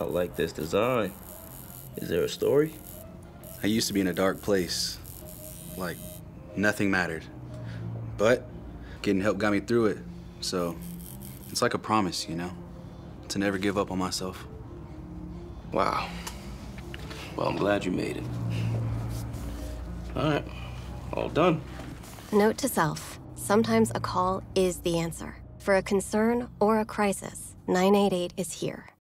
I like this design. Is there a story? I used to be in a dark place. Like, nothing mattered. But getting help got me through it. So, it's like a promise, you know? To never give up on myself. Wow. Well, I'm glad you made it. All right, all done. Note to self, sometimes a call is the answer. For a concern or a crisis, 988 is here.